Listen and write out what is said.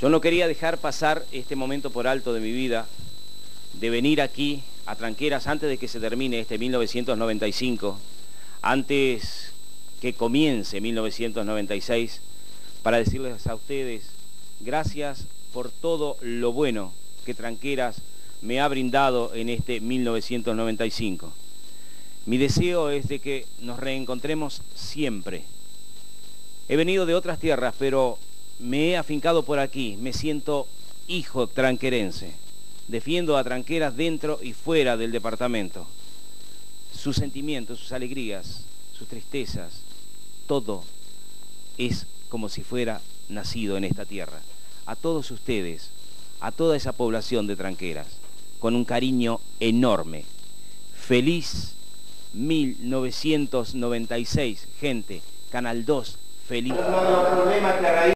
Yo no quería dejar pasar este momento por alto de mi vida, de venir aquí a Tranqueras antes de que se termine este 1995, antes que comience 1996, para decirles a ustedes gracias por todo lo bueno que Tranqueras me ha brindado en este 1995. Mi deseo es de que nos reencontremos siempre. He venido de otras tierras, pero me he afincado por aquí, me siento hijo tranquerense. Defiendo a Tranqueras dentro y fuera del departamento. Sus sentimientos, sus alegrías, sus tristezas, todo es como si fuera nacido en esta tierra. A todos ustedes, a toda esa población de Tranqueras, con un cariño enorme. Feliz 1996, gente. Canal 2, feliz.